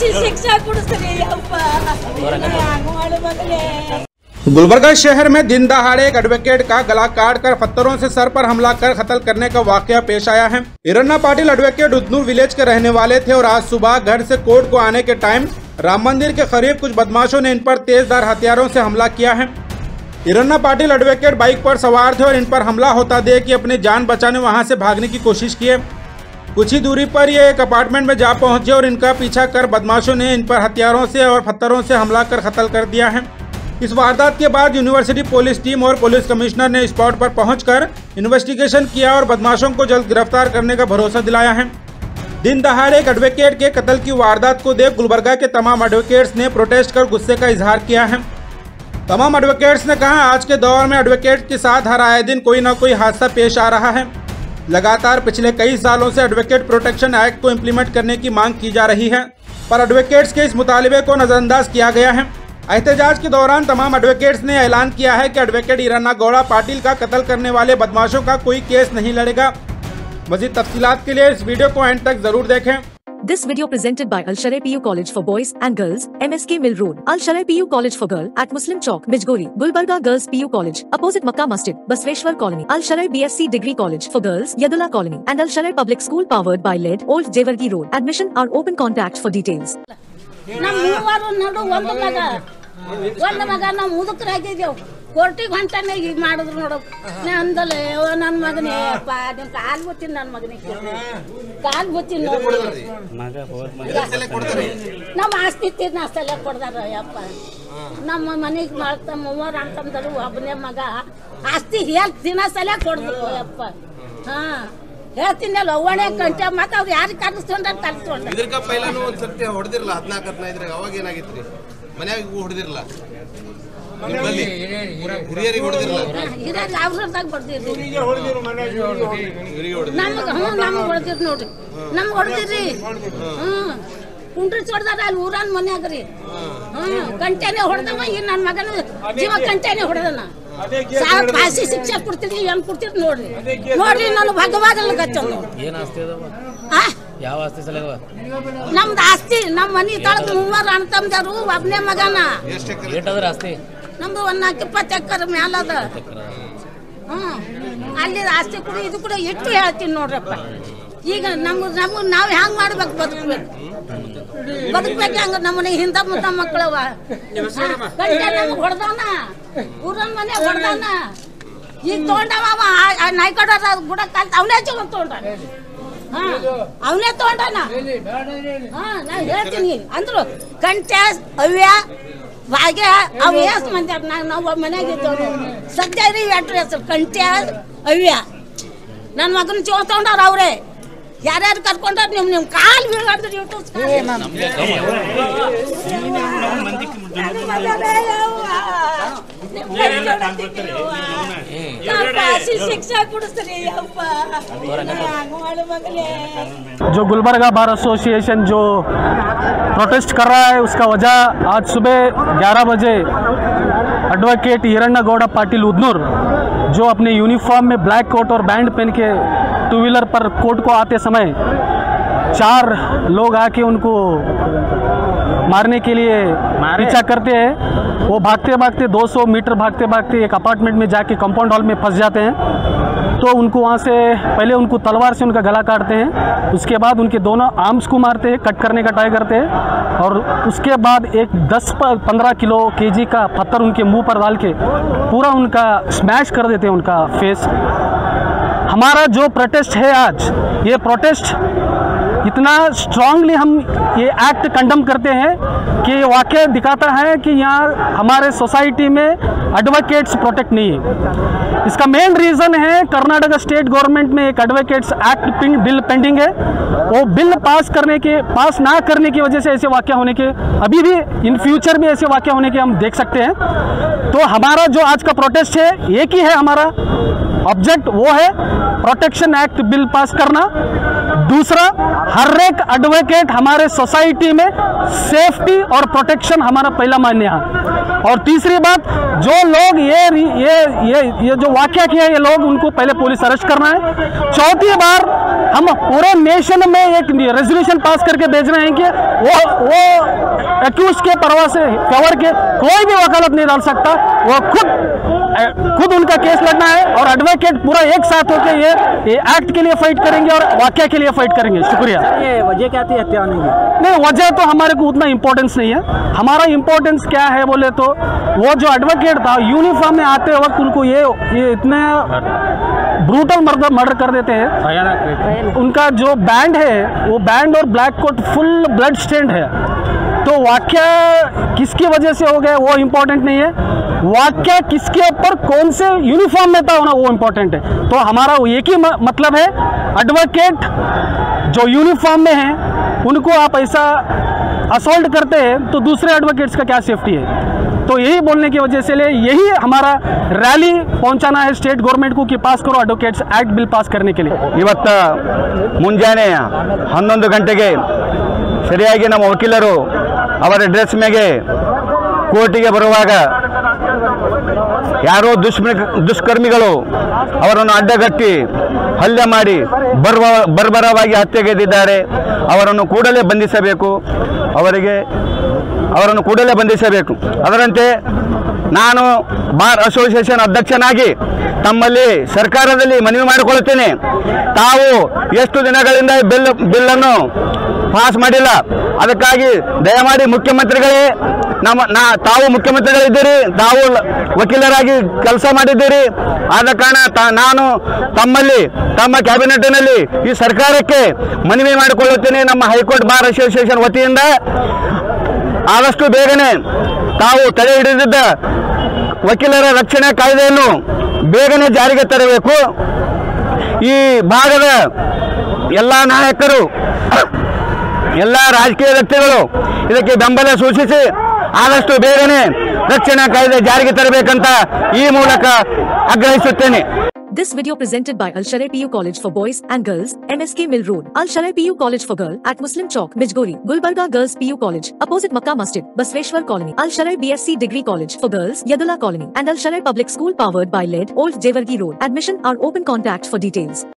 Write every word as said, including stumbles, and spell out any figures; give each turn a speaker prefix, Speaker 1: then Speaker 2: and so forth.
Speaker 1: फाशी शिक्षा ಕೊಡಿಸ್ರಿ ಅಪ್ಪ
Speaker 2: गुलबर्गा शहर में दिन दहाड़े एक एडवोकेट का गला काट कर पत्थरों से सर पर हमला कर कत्ल करने का वाकया पेश आया है। हिरन्ना पाटिल एडवोकेट उदनूर विलेज के रहने वाले थे और आज सुबह घर से कोर्ट को आने के टाइम राम मंदिर के करीब कुछ बदमाशों ने इन पर तेजधार हथियारों से हमला किया है। हिरन्ना पाटिल एडवोकेट बाइक पर सवार थे और इन पर हमला होता देख कि अपनी जान बचाने वहां से भागने की कोशिश की। कुछ ही दूरी पर ये एक अपार्टमेंट में जा पहुंचे और इनका पीछा कर बदमाशों ने इन पर हथियारों से और पत्थरों से हमला कर कत्ल कर दिया है। इस वारदात के बाद यूनिवर्सिटी पुलिस टीम और पुलिस कमिश्नर ने स्पॉट पर पहुंचकर इन्वेस्टिगेशन किया और बदमाशों को जल्द गिरफ्तार करने का भरोसा दिलाया है। दिन दहाड़े एक एडवोकेट के कत्ल की वारदात को देख गुलबर्गा के तमाम एडवोकेट्स ने प्रोटेस्ट कर गुस्से का इजहार किया है। तमाम एडवोकेट्स ने कहा, आज के दौर में एडवोकेट के साथ हर आए दिन कोई न कोई हादसा पेश आ रहा है। लगातार पिछले कई सालों से एडवोकेट प्रोटेक्शन एक्ट को इम्प्लीमेंट करने की मांग की जा रही है, पर एडवोकेट्स के इस मुतालिबे को नजरअंदाज किया गया है। एहतजाज के दौरान तमाम एडवोकेट्स ने ऐलान किया है कि एडवोकेट हिरन्ना गौड़ा पाटिल का कत्ल करने वाले बदमाशों का कोई केस नहीं लड़ेगा। मज़ीद तफसीलात के लिए इस वीडियो को एंड तक जरूर देखें।
Speaker 3: This video presented by Al Sharai P U College for Boys and Girls, M S K Mill Road, Al Sharai P U College for Girl at Muslim Chowk, Bijgori, Gulbarga Girls P U College, opposite Makkah Masjid, Basveshwar Colony, Al Sharai B S c Degree College for Girls, Yadullah Colony, and Al Sharai Public School powered by L E D, Old Jewargi Road. Admission are open. Contact for details.
Speaker 1: ಒಂದು ಮಗ ನಾವು ಮುದುಕರಾಗಿದ್ದೇವು ಕೋರ್ಟಿಗೆ ಹೊಂಟಾನೆ ಈಗ ಮಾಡಿದ್ರು ನೋಡು ನಾ ಅಂದಲೆ ನನ್ನ ಮಗನೇ ಅಪ್ಪ ನಿಮ್ಮ ಕಾಲು ಬುತ್ತೀನಿ ನನ್ನ ಮಗನಿಗೆ ಕಾಲು ಬುತ್ತೀನಿ ನಮ್ಮ ಆಸ್ತಿ ತಿನ್ನ ಅಷ್ಟೆಲ್ಲ ಕೊಡ್ದಾರ ಅಪ್ಪ ನಮ್ಮ ಮನೆಗೆ ಮಾಡ್ತಾ ಮೂವರು ಅಂತಂದರು ಒಬ್ಬನೇ ಮಗ ಆಸ್ತಿ ಹೇಳಿ ತಿನ್ನಸಲ ಕೊಡ್ದ್ರು ಅಪ್ಪ ಹಾ ಹೇಳ್ತೀನಲ್ಲ ಒಳ್ಳೆ ಕಂಟೆ ಮತ್ತೆ ಅವ್ರು ಯಾರಿಗೆ ಕಲಿಸ್ಕೊಂಡ್ರೆ ಕಲಿಸ್ಕೊಂಡ್ರೆ
Speaker 4: ಇದಕ್ಕ ಪೈಲಾನು ಒಂದು ಸರ್ತಿ ಹೊಡೆದಿರಲ್ಲ ಹದಿನಾಲ್ಕು ಹದಿನೈದರಾಗ ಅವಾಗ ಏನಾಗಿತ್ರಿ ಮನ್ಯಾಗ ಹೊಡೆದಿರಲ್ಲ ನಿಮ್ಮಲ್ಲಿ ಹಿರಿಯರಿಗೆ ಹೊಡೆದಿರಲ್ಲ
Speaker 1: ಹಿರಿಯರಿಗೆ ಅವ್ರದಾಗ ಹೊಡೆದಿರ್ರಿ ನಮ್ಗೆ ಹ್ಞೂ ನಮ್ಗೆ ಹೊಡೆದಿರ್ ನೋಡ್ರಿ ನಮ್ಗೆ ಹೊಡೆದಿರ್ರಿ ಹ್ಞೂ ಕುಂಡ್ರಿ ಚೊಡ್ದಾರ ಅಲ್ಲಿ ಊರನ್ ಮನ್ಯಾಗ ರೀ ಹ್ಞೂ ಕಂಟೆನೆ ಹೊಡೆದವ ಈಗ ನನ್ನ ಮಗನ ಜೀವ ಕಂಟೆನೆ ಹೊಡೆದನ ಸಾಕು ಫಾಸಿ ಶಿಕ್ಷೆ ಕೊಡ್ತೀರಿ ಏನ್ ಕೊಡ್ತೀರಿ ನೋಡ್ರಿ ನೋಡ್ರಿ ನಾನು ಭಗವಾದಲ್ಲ ಗಚ್ಚ
Speaker 5: ಯಾವ ಆಸ್ತಿ ಸಲಗ
Speaker 1: ನಮ್ದು ಆಸ್ತಿ ನಮ್ಮ ಮನಿ ತಳಗ ಮೂವರು ಅಣ್ಣ ತಮ್ಮದರು ಒಬ್ಬನೇ ಮಗನ
Speaker 5: ಎಷ್ಟದ್ರ ಆಸ್ತಿ
Speaker 1: ನಮ್ದು ಒಂದ್ ನಾಲ್ಕು ಇಪ್ಪತ್ತು ಎಕರೆ ಮ್ಯಾಲ ಅದ ಹ್ಮ್ ಅಲ್ಲಿ ಆಸ್ತಿ ಕೂಡ ಇದು ಕೂಡ ಇಟ್ಟು ಹೇಳ್ತೀನಿ ನೋಡ್ರಪ್ಪ ಈಗ ನಮ್ಗ ನಮ್ಗ ನಾವ್ ಹ್ಯಾಂಗ್ ಮಾಡ್ಬೇಕು ಬದುಕ್ಬೇಕು ಬದುಕ್ಬೇಕು ಹಂಗ ನಮ್ಮನೆ ಹಿಂದ ಮುದ್ದ ಮಕ್ಕಳವ ಗಂಟೆ ನಮ್ಗೆ ಹೊಡೆದವನ ಊರನ್ ಮನೆ ಹೊಡೆದವನ ಈಗ ತಗೊಂಡವ ನಾಯ್ಕಡ ಗುಡ ಕಾಲ್ ಅವನೇ ಚಲೋ ತಗೊಂಡ ಹಾ ಅವನೇ ತಗೊಂಡನ ಹಾ ನಾ ಹೇಳ್ತೀನಿ ಅಂದ್ರು ಕಂಟೆ ಅವ್ಯ ಭಾಗ್ಯ ಅವ್ ಎಷ್ಟು ಮಂದಿ ನಾವು ಮನೆಯಾಗ ಇದ್ದವ್ರು ಸದ್ಯ ರೀ ಎಟ್ರ ಹೆಸರು ಕಂಟೆ ಅವ್ಯ ನನ್ನ ಮಗನ ಚೋ ತಗೊಂಡವ್ರ ಅವ್ರೆ ಯಾರ್ಯಾರು ಕರ್ಕೊಂಡ್ರ ನಿಮ್ ನಿಮ್ ಕಾಲ್ ಬೀಳ್ಬಾರ್ದು ಶಿಕ್ಷಾ ಕೊಡಿಸ್ರಿ ಅಪ್ಪ
Speaker 6: जो गुलबर्गा बार एसोसिएशन जो प्रोटेस्ट कर रहा है उसका वजह आज सुबह ग्यारह बजे एडवोकेट हिरन्ना गौड़ा पाटिल उदनूर जो अपने यूनिफॉर्म में ब्लैक कोट और बैंड पहन के टू व्हीलर पर कोर्ट को आते समय चार लोग आके उनको मारने के लिए पीछा करते हैं। वो भागते भागते दो सौ मीटर भागते भागते एक अपार्टमेंट में जाके कंपाउंड हॉल में फंस जाते हैं। तो उनको वहाँ से पहले उनको तलवार से उनका गला काटते हैं, उसके बाद उनके दोनों आर्म्स को मारते हैं, कट करने का ट्राई करते हैं और उसके बाद एक दस पंद्रह किलो केजी का पत्थर उनके मुंह पर डाल के पूरा उनका स्मैश कर देते हैं उनका फेस। हमारा जो प्रोटेस्ट है आज, ये प्रोटेस्ट इतना स्ट्रांगली हम ये एक्ट कंडम करते हैं कि ये वाकई दिखाता है कि यहाँ हमारे सोसाइटी में एडवोकेट्स प्रोटेक्ट नहीं है। इसका मेन रीज़न है कर्नाटक स्टेट गवर्नमेंट में एक एडवोकेट्स एक्ट बिल पेंडिंग है। वो बिल पास करने के पास ना करने की वजह से ऐसे वाक़या होने के, अभी भी इन फ्यूचर भी ऐसे वाक़या होने के हम देख सकते हैं। तो हमारा जो आज का प्रोटेस्ट है एक ही है, हमारा ऑब्जेक्ट वो है प्रोटेक्शन एक्ट बिल पास करना। दूसरा, हर एक एडवोकेट हमारे सोसाइटी में सेफ्टी और प्रोटेक्शन हमारा पहला मान्य है। और तीसरी बात, जो लोग ये ये ये ये जो वाकया किया ये लोग, उनको पहले पुलिस अरेस्ट करना है। चौथी बार हम पूरे नेशन में एक रेजोल्यूशन पास करके भेज रहे हैं कि वो वो एक्यूज के परवाह से कवर के कोई भी वकालत नहीं डाल सकता, वो खुद खुद उनका केस लड़ना है। और एडवोकेट पूरा एक साथ होकर ये, ये एक्ट के लिए फाइट करेंगे और वाकया के लिए फाइट करेंगे। शुक्रिया।
Speaker 5: ये वजह क्या थी हत्या होने की?
Speaker 6: नहीं, वजह तो हमारे को उतना इम्पोर्टेंस नहीं है। हमारा इम्पोर्टेंस क्या है बोले तो, वो जो एडवोकेट था यूनिफॉर्म में आते वक्त उनको ये ये इतने ब्रूटल मर्डर मर्डर कर देते हैं। उनका जो बैंड है वो बैंड और black coat full blood stained है। तो वाकया किसकी वजह से हो गया वो इम्पोर्टेंट नहीं है, वाकया किसके ऊपर कौन से यूनिफॉर्म में था होना वो इम्पोर्टेंट है। तो हमारा एक ही मतलब है, एडवोकेट जो यूनिफॉर्म में है उनको आप ऐसा असॉल्ट करते हैं तो दूसरे एडवोकेट्स का क्या सेफ्टी है। तो यही बोलने की वजह से ले यही हमारा रैली पहुंचाना है स्टेट गवर्नमेंट को कि पास करो एडवोकेट्स एक्ट बिल पास करने के लिए।
Speaker 7: ಇವತ್ತು ಮುಂಜಾನೆ ಹನ್ನೊಂದು ಗಂಟೆಗೆ ಸರಿಯಾಗಿ ನಮ್ಮ ವಕೀಲರು ಅವರ ಡ್ರೆಸ್ ಮೇಲೆ ಕೋರ್ಟಿಗೆ ಬರುವಾಗ ಯಾರೋ ದುಷ್ಮ ದುಷ್ಕರ್ಮಿಗಳು ಅವರನ್ನು ಅಡ್ಡಗಟ್ಟಿ ಹಲ್ಲೆ ಮಾಡಿ ಬರ್ಬ ಬರ್ಬರವಾಗಿ ಹತ್ಯೆಗೈದಿದ್ದಾರೆ। ಅವರನ್ನು ಕೂಡಲೇ ಬಂಧಿಸಬೇಕು, ಅವರಿಗೆ ಅವರನ್ನು ಕೂಡಲೇ ಬಂಧಿಸಬೇಕು। ಅದರಂತೆ ನಾನು ಬಾರ್ ಅಸೋಸಿಯೇಷನ್ ಅಧ್ಯಕ್ಷನಾಗಿ ತಮ್ಮಲ್ಲಿ ಸರ್ಕಾರದಲ್ಲಿ ಮನವಿ ಮಾಡಿಕೊಳ್ಳುತ್ತೇನೆ, ತಾವು ಎಷ್ಟು ದಿನಗಳಿಂದ ಬಿಲ್ ಬಿಲ್ಲನ್ನು ಪಾಸ್ ಮಾಡಿಲ್ಲ, ಅದಕ್ಕಾಗಿ ದಯಮಾಡಿ ಮುಖ್ಯಮಂತ್ರಿಗಳೇ, ನಮ್ಮ ನಾ ತಾವು ಮುಖ್ಯಮಂತ್ರಿಗಳಿದ್ದೀರಿ, ತಾವು ವಕೀಲರಾಗಿ ಕೆಲಸ ಮಾಡಿದ್ದೀರಿ, ಆದ ಕಾರಣ ನಾನು ತಮ್ಮಲ್ಲಿ ತಮ್ಮ ಕ್ಯಾಬಿನೆಟ್ನಲ್ಲಿ ಈ ಸರ್ಕಾರಕ್ಕೆ ಮನವಿ ಮಾಡಿಕೊಳ್ಳುತ್ತೇನೆ, ನಮ್ಮ ಹೈಕೋರ್ಟ್ ಬಾರ್ ಅಸೋಸಿಯೇಷನ್ ವತಿಯಿಂದ ಆದಷ್ಟು ಬೇಗನೆ ತಾವು ತಡೆ ಹಿಡಿದಿದ್ದ ವಕೀಲರ ರಕ್ಷಣಾ ಕಾಯ್ದೆಯನ್ನು ಬೇಗನೆ ಜಾರಿಗೆ ತರಬೇಕು। ಈ ಭಾಗದ ಎಲ್ಲ ನಾಯಕರು, ಎಲ್ಲ ರಾಜಕೀಯ ವ್ಯಕ್ತಿಗಳು ಇದಕ್ಕೆ ಬೆಂಬಲ ಸೂಚಿಸಿ ಆದಷ್ಟು ಬೇಗನೆ ರಕ್ಷಣಾ ಕಾಯ್ದೆ ಜಾರಿಗೆ ತರಬೇಕಂತ ಈ ಮೂಲಕ ಆಗ್ರಹಿಸುತ್ತೇನೆ।
Speaker 3: This video presented by Al Sharai P U College for Boys and Girls, M S K Mill Road, Al Sharai P U College for Girl at Muslim Chowk, Mijgori, Gulbarga Girls P U College, opposite Makkah Masjid, Basveshwar Colony, Al Sharai B S c Degree College for Girls, Yadula Colony, and Al Sharai Public School powered by L E D, Old Jewargi Road. Admission are open. Contact for details.